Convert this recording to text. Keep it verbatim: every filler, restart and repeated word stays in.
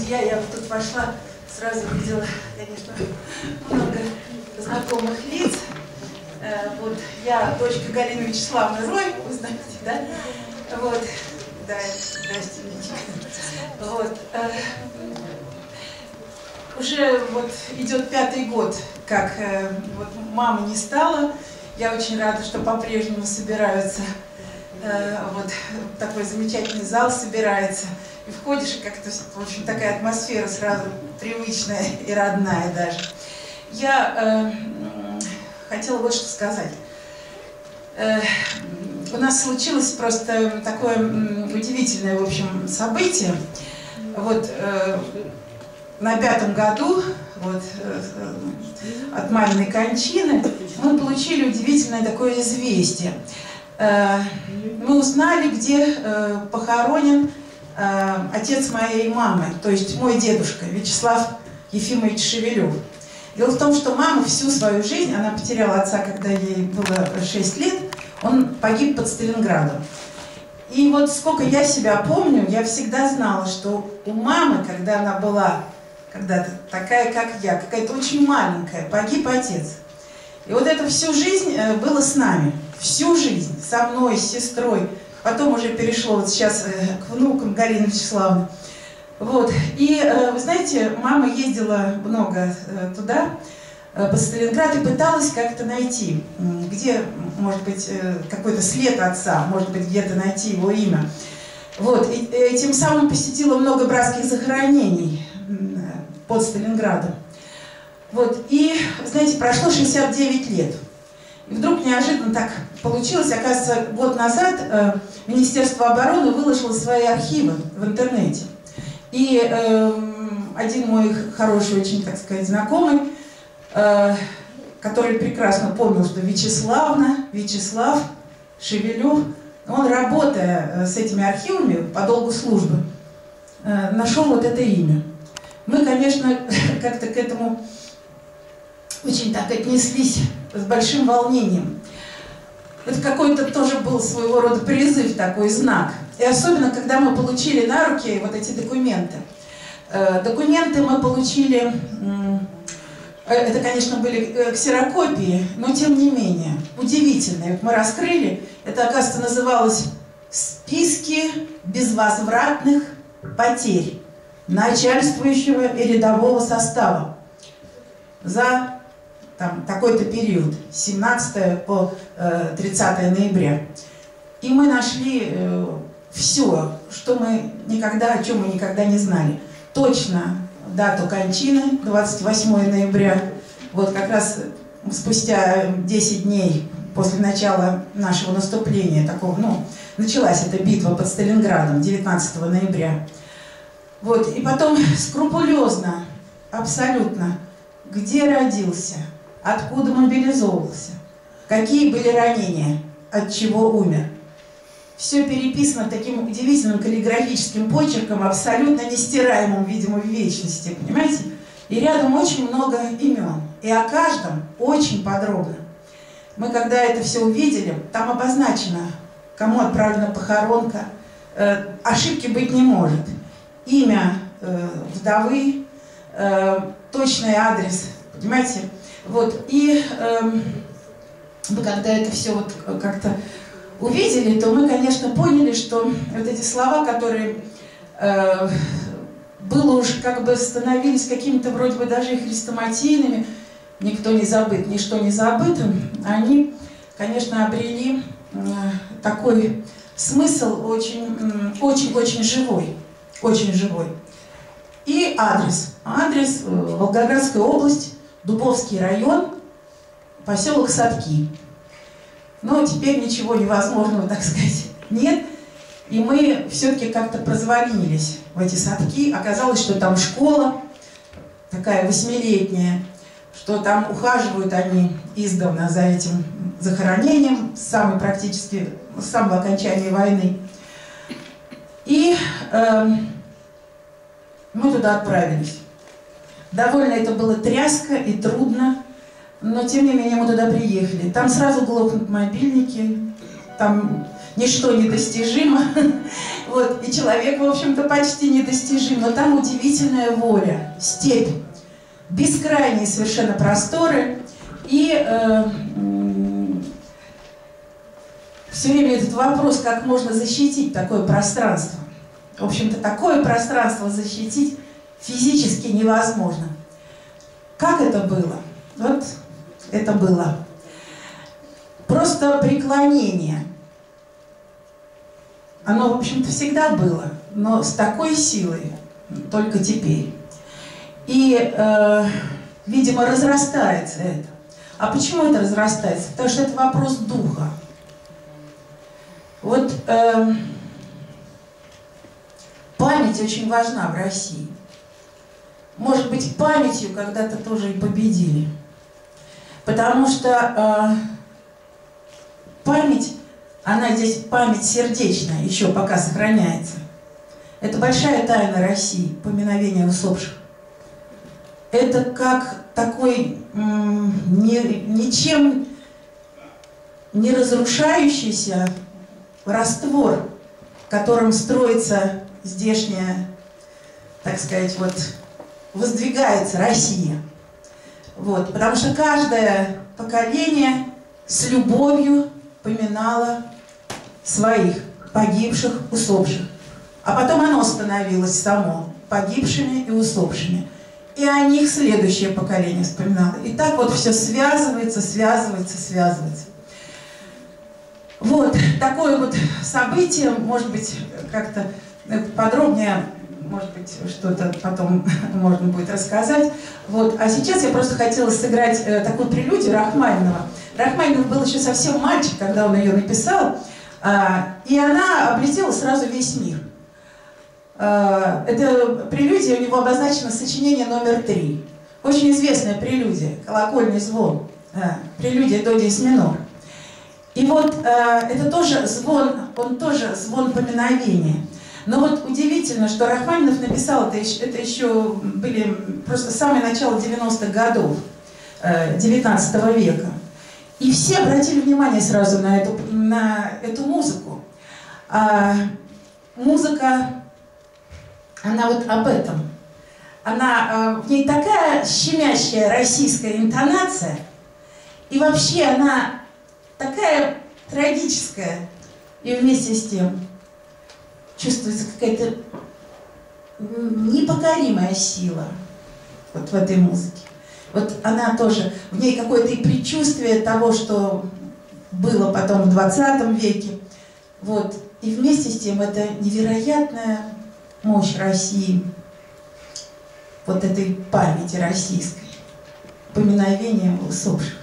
друзья, я вот тут вошла, сразу видела, конечно, много знакомых лиц. Вот я дочка Галины Вячеславовны Рой, вы знаете, да? Вот, да, здрасте, Личка. Вот. Уже вот идет пятый год, как вот мамы не стало. Я очень рада, что по-прежнему собираются. Вот такой замечательный зал собирается. И входишь, и как-то, в общем, такая атмосфера сразу привычная и родная даже. Я э, хотела вот что сказать. Э, у нас случилось просто такое удивительное, в общем, событие. Вот э, на пятом году вот, э, от маминой кончины мы получили удивительное такое известие. Э, мы узнали, где э, похоронен отец моей мамы, то есть мой дедушка Вячеслав Ефимович Шевелев. Дело в том, что мама всю свою жизнь, она потеряла отца, когда ей было шесть лет, он погиб под Сталинградом. И вот сколько я себя помню, я всегда знала, что у мамы, когда она была когда-то такая, как я, какая-то очень маленькая, погиб отец. И вот это всю жизнь было с нами, всю жизнь, со мной, с сестрой. Потом уже перешло вот сейчас э, к внукам Галины Вячеславовны. Вот. И, э, вы знаете, мама ездила много э, туда, э, по Сталинграду, и пыталась как-то найти, где, может быть, э, какой-то след отца, может быть, где-то найти его имя. Вот. И, и тем самым посетила много братских захоронений э, под Сталинградом. Вот. И, знаете, прошло шестьдесят девять лет. И вдруг неожиданно так получилось, оказывается, год назад э, Министерство обороны выложило свои архивы в интернете. И э, один мой хороший, очень, так сказать, знакомый, э, который прекрасно помнил, что Вячеславна, Вячеслав Шевелев, он, работая с этими архивами по долгу службы, э, нашел вот это имя. Мы, конечно, как-то к этому очень так отнеслись с большим волнением. Это какой-то тоже был своего рода призыв, такой знак. И особенно, когда мы получили на руки вот эти документы. Документы мы получили, это, конечно, были ксерокопии, но тем не менее, удивительные. Мы раскрыли, это, оказывается, называлось «Списки безвозвратных потерь начальствующего и рядового состава за там такой-то период, с семнадцатого по тридцатое ноября. И мы нашли э, все, что мы никогда, о чем мы никогда не знали. Точно дату кончины, двадцать восьмое ноября, вот как раз спустя десять дней после начала нашего наступления, такого, ну, началась эта битва под Сталинградом, девятнадцатого ноября. Вот, и потом скрупулезно, абсолютно, где родился, откуда мобилизовывался, какие были ранения, от чего умер. Все переписано таким удивительным каллиграфическим почерком, абсолютно нестираемым, видимо, в вечности, понимаете? И рядом очень много имен, и о каждом очень подробно. Мы, когда это все увидели, там обозначено, кому отправлена похоронка, э, ошибки быть не может. Имя э, вдовы, э, точный адрес, понимаете? Вот, и э, мы, когда это все вот как-то увидели, то мы, конечно, поняли, что вот эти слова, которые э, было уж как бы становились какими-то вроде бы даже и хрестоматийными, никто не забыт, ничто не забыто, они, конечно, обрели э, такой смысл очень-очень живой, очень живой. И адрес. Адрес э, Волгоградская область, Дубовский район, поселок Садки. Но теперь ничего невозможного, так сказать, нет. И мы все-таки как-то прозвонились в эти садки. Оказалось, что там школа такая восьмилетняя, что там ухаживают они издавна за этим захоронением, с самой практически, с самого окончания войны. И э, мы туда отправились. Довольно это было тряско и трудно, но тем не менее мы туда приехали. Там сразу глохнут мобильники, там ничто недостижимо. Вот, и человек, в общем-то, почти недостижим. Но там удивительная воля, степь, бескрайние совершенно просторы. И э, все время этот вопрос, как можно защитить такое пространство. В общем-то, такое пространство защитить физически невозможно. Как это было? Вот это было. Просто преклонение. Оно, в общем-то, всегда было, но с такой силой только теперь. И, э, видимо, разрастается это. А почему это разрастается? Потому что это вопрос духа. Вот э, память очень важна в России. Может быть, памятью когда-то тоже и победили. Потому что э, память, она здесь, память сердечная, еще пока сохраняется. Это большая тайна России, поминовение усопших. Это как такой м, ни, ничем не разрушающийся раствор, которым строится здешняя, так сказать, вот, воздвигается Россия. Вот, потому что каждое поколение с любовью поминало своих погибших, усопших. А потом оно становилось само погибшими и усопшими. И о них следующее поколение вспоминало. И так вот все связывается, связывается, связывается. Вот такое вот событие, может быть, как-то подробнее, может быть, что-то потом можно будет рассказать. Вот. А сейчас я просто хотела сыграть э, такую прелюдию Рахманинова. Рахманинов был еще совсем мальчик, когда он ее написал, э, и она облетела сразу весь мир. Э, эта прелюдия у него обозначена сочинение номер три. Очень известная прелюдия, колокольный звон, э, прелюдия до диез минор. И вот э, это тоже звон, он тоже звон поминовения. Но вот удивительно, что Рахманинов написал, это еще, это еще были просто самое начало девяностых годов э, девятнадцатого века. И все обратили внимание сразу на эту, на эту музыку. А, музыка, она вот об этом. Она, в ней такая щемящая российская интонация, и вообще она такая трагическая, и вместе с тем чувствуется какая-то непокоримая сила вот в этой музыке. Вот она тоже, в ней какое-то и предчувствие того, что было потом в двадцатом веке. Вот. И вместе с тем это невероятная мощь России, вот этой памяти российской, поминовения усопших.